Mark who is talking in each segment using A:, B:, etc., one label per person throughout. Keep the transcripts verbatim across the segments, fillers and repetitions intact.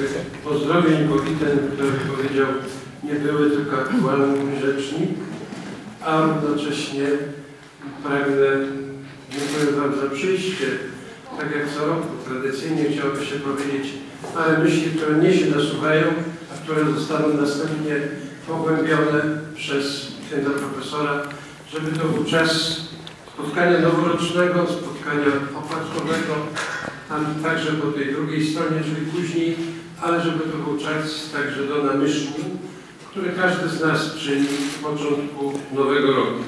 A: pozdrowień powitań, które powiedział nie były tylko aktualny rzecznik, a równocześnie pragnę dziękuję Wam za przyjście. Tak jak co roku tradycyjnie chciałoby się powiedzieć parę myśli, które mnie się nasuwają, a które zostaną następnie pogłębione przez księdza profesora, żeby to był czas spotkania noworocznego, spotkania opłatkowego, tam także po tej drugiej stronie, czyli później, ale żeby to był czas także do namyślni, który każdy z nas czyni w początku nowego roku.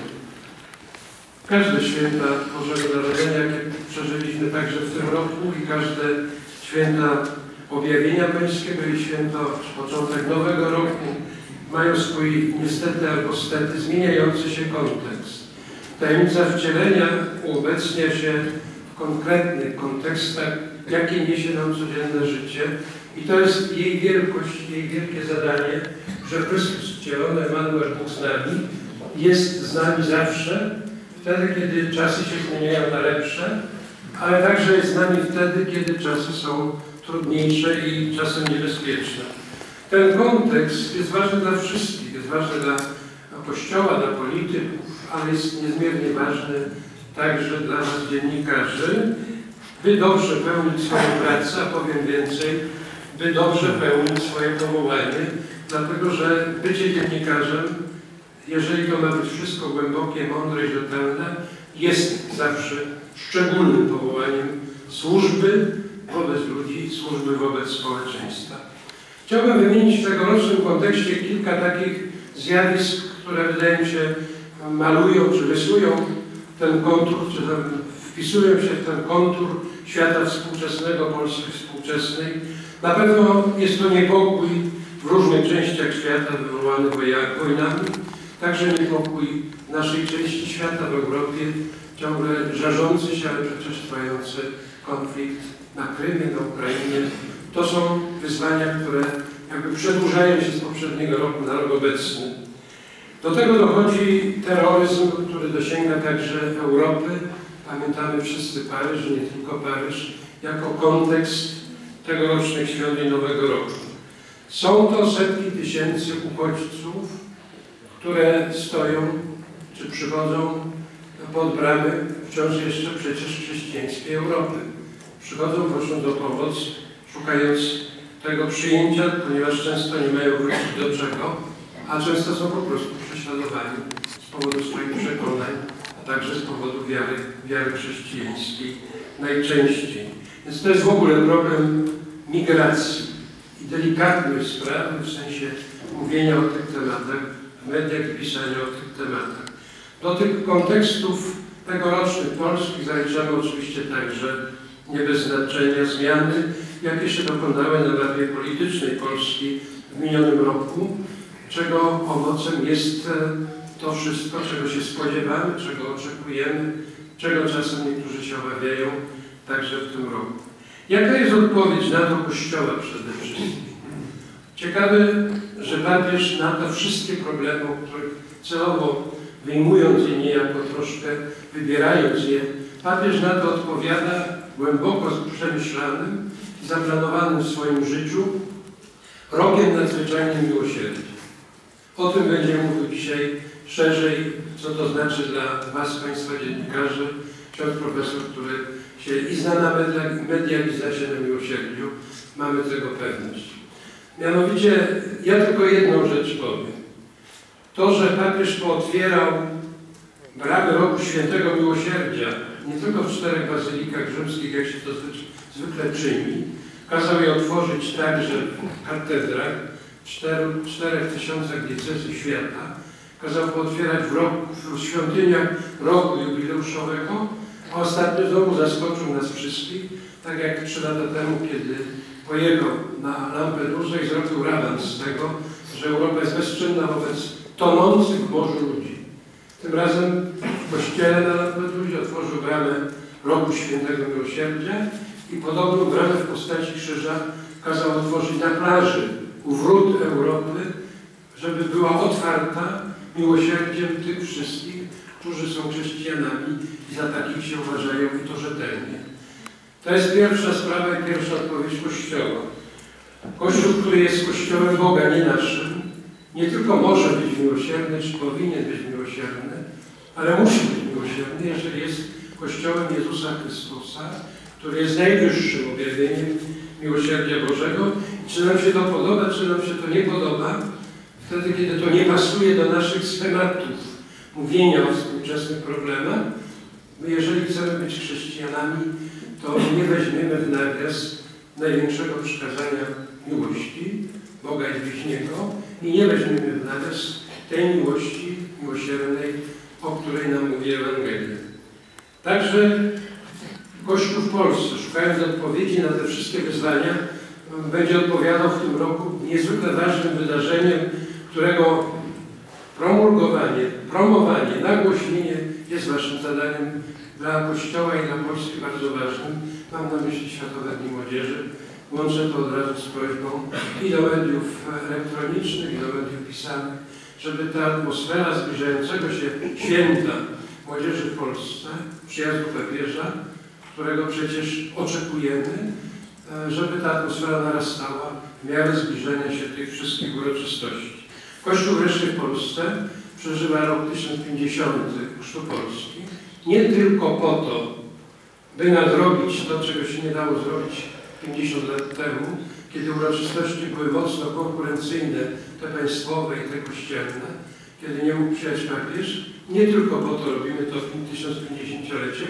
A: Każde święta Bożego Narodzenia, jakie przeżyliśmy także w tym roku i każde święta Objawienia Pańskiego i święto początek nowego roku mają swój niestety albo stety zmieniający się kontekst. Tajemnica wcielenia uobecnia się w konkretnych kontekstach, jakie niesie nam codzienne życie i to jest jej wielkość, jej wielkie zadanie, że Chrystus wcielony, Emanuel, Bóg z nami, jest z nami zawsze, wtedy, kiedy czasy się zmieniają na lepsze, ale także jest z nami wtedy, kiedy czasy są trudniejsze i czasem niebezpieczne. Ten kontekst jest ważny dla wszystkich, jest ważny dla Kościoła, dla polityków, ale jest niezmiernie ważny także dla nas, dziennikarzy, by dobrze pełnić swoją pracę, a powiem więcej, by dobrze pełnić swoje powołanie, dlatego że bycie dziennikarzem, jeżeli to ma być wszystko głębokie, mądre i rzetelne, jest zawsze szczególnym powołaniem służby wobec ludzi, służby wobec społeczeństwa. Chciałbym wymienić w tegorocznym kontekście kilka takich zjawisk, które wydaje mi się malują czy rysują ten kontur, czy tam wpisują się w ten kontur świata współczesnego, Polski współczesnej. Na pewno jest to niepokój w różnych częściach świata wywołany wojnami, także niepokój w naszej części świata, w Europie, ciągle żarzący się, ale przecież trwający konflikt na Krymie, na Ukrainie. To są wyzwania, które jakby przedłużają się z poprzedniego roku na rok obecny. Do tego dochodzi terroryzm, który dosięga także Europy. Pamiętamy wszyscy Paryż, nie tylko Paryż, jako kontekst tegorocznych świąt Nowego Roku. Są to setki tysięcy uchodźców, które stoją, czy przychodzą pod bramy wciąż jeszcze przecież chrześcijańskiej Europy. Przychodzą, prosząc o pomoc, szukając tego przyjęcia, ponieważ często nie mają wrócić do czego, a często są po prostu prześladowani z powodu swoich przekonań, a także z powodu wiary, wiary chrześcijańskiej najczęściej. Więc to jest w ogóle problem migracji i delikatność sprawy w sensie mówienia o tych tematach w mediach i pisania o tych tematach. Do tych kontekstów tegorocznych polskich zaliczamy oczywiście także nie bez znaczenia zmiany, jakie się dokonały na mapie politycznej Polski w minionym roku, czego owocem jest to wszystko, czego się spodziewamy, czego oczekujemy, czego czasem niektórzy się obawiają także w tym roku. Jaka jest odpowiedź na to Kościoła przede wszystkim? Ciekawe, że papież na te wszystkie problemy, o których celowo wyjmując je niejako troszkę, wybierając je, papież na to odpowiada głęboko przemyślanym i zaplanowanym w swoim życiu rokiem nadzwyczajnym miłosierdzia. O tym będzie mówił dzisiaj szerzej, co to znaczy dla Was, Państwa dziennikarzy, ksiądz profesor, który się i zna na mediach, mediach i zna się na miłosierdziu. Mamy tego pewność. Mianowicie, ja tylko jedną rzecz powiem. To, że papież pootwierał bramy roku Świętego Miłosierdzia, nie tylko w czterech bazylikach rzymskich, jak się to zwykle czyni, kazał je otworzyć także w katedrach, w cztery, czterech tysiącach diecezji świata, kazał pootwierać w, roku, w świątyniach roku jubileuszowego, a ostatnio znowu zaskoczył nas wszystkich, tak jak trzy lata temu, kiedy pojechał na Lampedusę i zrobił raban z tego, że Europa jest bezczynna wobec tonących w morzu ludzi. Tym razem w kościele na Lampedusie otworzył bramę roku Świętego Miłosierdzia i podobną bramę w postaci krzyża kazał otworzyć na plaży u wrót Europy, żeby była otwarta miłosierdziem tych wszystkich, którzy są chrześcijanami i za takich się uważają i to rzetelnie. To jest pierwsza sprawa i pierwsza odpowiedź Kościoła. Kościół, który jest Kościołem Boga, nie naszym, nie tylko może być miłosierny, czy powinien być miłosierny, ale musi być miłosierny, jeżeli jest Kościołem Jezusa Chrystusa, który jest najwyższym objawieniem miłosierdzia Bożego. I czy nam się to podoba, czy nam się to nie podoba, wtedy, kiedy to nie pasuje do naszych schematów mówienia o współczesnych problemach, my, jeżeli chcemy być chrześcijanami, to nie weźmiemy w nawias największego przykazania miłości Boga i bliźniego i nie weźmiemy w nawias tej miłości miłosiernej, o której nam mówi Ewangelia. Także Kościół w Polsce, szukając odpowiedzi na te wszystkie wyzwania, będzie odpowiadał w tym roku niezwykle ważnym wydarzeniem, którego promulgowanie, promowanie, nagłośnienie jest waszym zadaniem dla Kościoła i dla Polski bardzo ważnym. Mam na myśli Światowe Dni Młodzieży. Łączę to od razu z prośbą i do mediów elektronicznych, i do mediów pisanych, żeby ta atmosfera zbliżającego się święta młodzieży w Polsce, przyjazdu papieża, którego przecież oczekujemy, żeby ta atmosfera narastała w miarę zbliżenia się tych wszystkich uroczystości. Kościół wreszcie w Polsce przeżywa rok tysiąc pięćdziesiąty Chrztu Polski nie tylko po to, by nadrobić to, czego się nie dało zrobić pięćdziesiąt lat temu, kiedy uroczystości były mocno konkurencyjne, te państwowe i te kościelne, kiedy nie mógł przyjechać papież. Nie tylko po to robimy to w tysiąc pięćdziesięciolecie,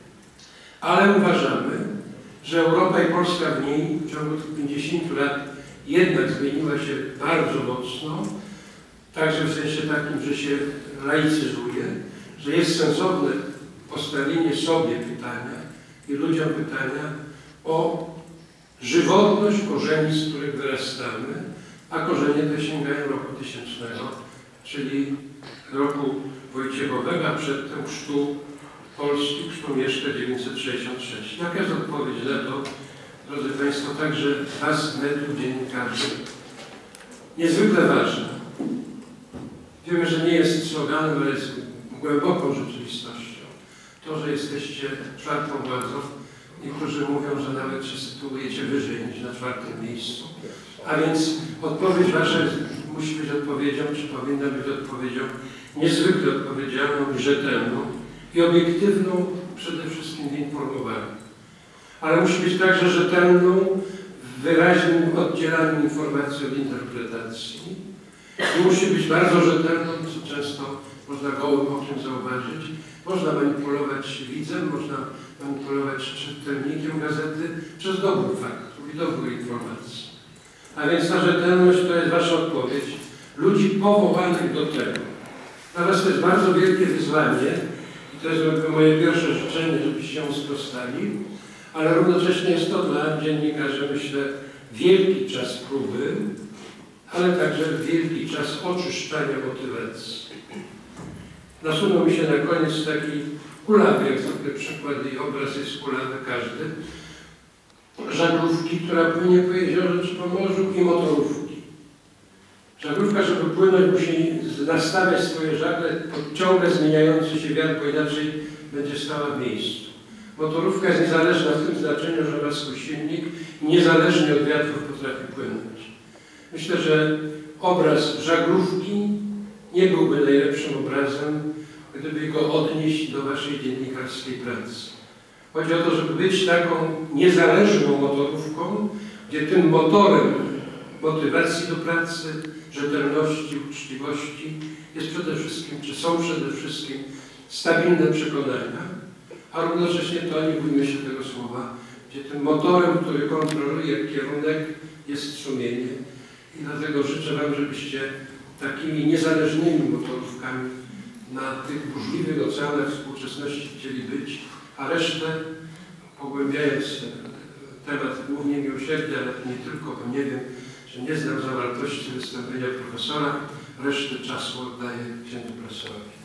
A: ale uważamy, że Europa i Polska w niej w ciągu tych pięćdziesięciu lat jednak zmieniła się bardzo mocno, także w sensie takim, że się laicyzuje, że jest sensowne postawienie sobie pytania i ludziom pytania o żywotność korzeni, z których wyrastamy, a korzenie te sięgają roku tysięcznego, czyli roku Wojciechowego, a przedtem chrztu Polski, chrztu Mieszka dziewięćset sześćdziesiąt sześć. Jaka jest odpowiedź na to, drodzy Państwo, także was, mediów, dziennikarzy, niezwykle ważna. Wiemy, że nie jest sloganem, ale jest głęboką rzeczywistością. To, że jesteście czwartą władzą, niektórzy mówią, że nawet się sytuujecie wyżej niż na czwartym miejscu. A więc odpowiedź wasza musi być odpowiedzią, czy powinna być odpowiedzią niezwykle odpowiedzialną i rzetelną i obiektywną, przede wszystkim w informowaniu. Ale musi być także rzetelną w wyraźnym oddzielaniu informacji od interpretacji i musi być bardzo rzetelną, co często można gołym okiem zauważyć. Można manipulować widzem, można manipulować czytelnikiem gazety przez dobór faktów i dobór informacji. A więc ta rzetelność to jest wasza odpowiedź. Ludzi powołanych do tego. Dla was to jest bardzo wielkie wyzwanie i to jest moje pierwsze życzenie, żebyście ją sprostali, ale równocześnie jest to dla dziennikarzy, myślę, wielki czas próby, ale także wielki czas oczyszczania motywacji. Nasunął mi się na koniec taki kulawy, jak zwykle przykład i obraz jest kulawy każdy, żaglówki, która płynie po jeziorze czy po morzu i motorówki. Żaglówka, żeby płynąć, musi nastawiać swoje żagle pod ciągle zmieniający się wiatr, bo inaczej będzie stała w miejscu. Motorówka jest niezależna w tym znaczeniu, że ma swój silnik i niezależnie od wiatrów potrafi płynąć. Myślę, że obraz żaglówki nie byłby najlepszym obrazem, gdyby go odnieść do waszej dziennikarskiej pracy. Chodzi o to, żeby być taką niezależną motorówką, gdzie tym motorem motywacji do pracy, rzetelności, uczciwości jest przede wszystkim, czy są przede wszystkim stabilne przekonania, a równocześnie to, nie bójmy się tego słowa, gdzie tym motorem, który kontroluje kierunek, jest sumienie. I dlatego życzę wam, żebyście takimi niezależnymi motorówkami na tych burzliwych oceanach współczesności chcieli być, a resztę, pogłębiając temat głównie miłosierdzia, ale nie tylko, bo nie wiem, że nie znam zawartości wystąpienia profesora, resztę czasu oddaję księdzu profesorowi.